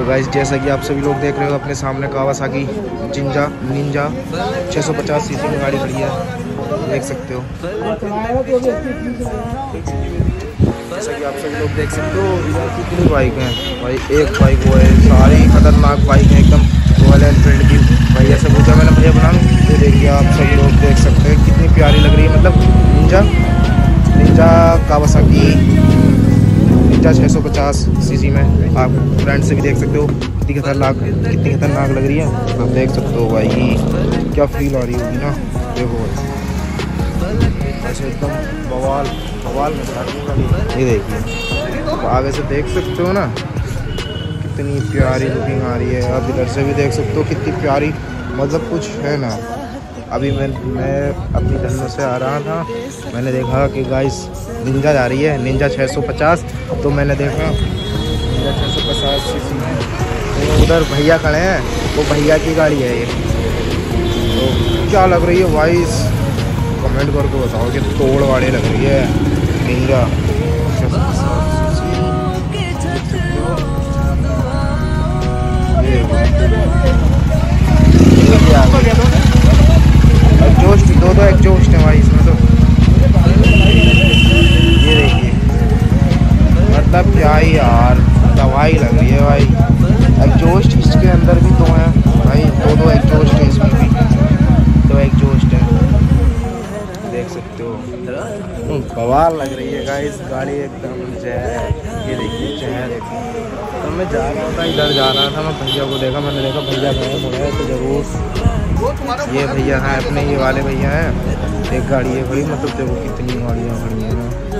तो गाइस जैसा कि आप सभी लोग देख रहे हो अपने सामने कावासाकी निंजा 650 सीसी में गाड़ी खड़ी है, देख सकते हो। जैसा कि आप सभी लोग देख सकते हो इधर कितनी बाइक हैं भाई, एक बाइक वो है, सारी खतरनाक बाइक हैं एकदम रॉयल एनफील्ड की। भाई ऐसे पूछा मैंने भैया बनाऊँ, ये देखिए आप सभी लोग देख सकते हैं कितनी प्यारी लग रही है। मतलब निंजा कावासाकी निंजा 650 सीसी में आप फ्रंट से भी देख सकते हो कितनी खतरनाक लग रही है। आप देख सकते हो भाई क्या फील आ रही होगी ना, देखो ऐसे एकदम बवाल में जा रही है। ये देखिए तो आगे से देख सकते हो ना कितनी प्यारी लुकिंग आ रही है। आप इधर से भी देख सकते हो कितनी प्यारी, मतलब कुछ है ना। अभी मैं अपनी धनों से आ रहा था, मैंने देखा कि गाइस निंजा जा रही है, निंजा 650। तो मैंने देखा निंजा 650 सीसी में, तो उधर भैया खड़े हैं, वो भैया की गाड़ी है ये। तो क्या लग रही है भाई, कमेंट करके बताओ कि तोड़ वाड़े लग रही है निंजा 650 सीसी। एग्जॉस्ट दो एग्जॉस्ट है भाई इसमें तो, ये देखिए मतलब क्या ही यार दवाई लग रही है भाई। एग्जॉस्ट इसके अंदर भी दो हैं भाई, दो एग्जॉस्ट है इसमें भी, दो एग्जॉस्ट है, देख सकते हो। बवाल लग रही है गाइस गाड़ी एकदम जहर। ये देखिए जहर एकदम। तो मैं जा रहा था, इधर जा रहा था, मैं भैया को देखा, मैंने देखा भैया खड़े तो ज़रूर ये भैया हैं अपने, ये वाले भैया हैं। एक गाड़ी है खड़ी, मतलब देखो कितनी गाड़ियाँ खड़ी हैं ना।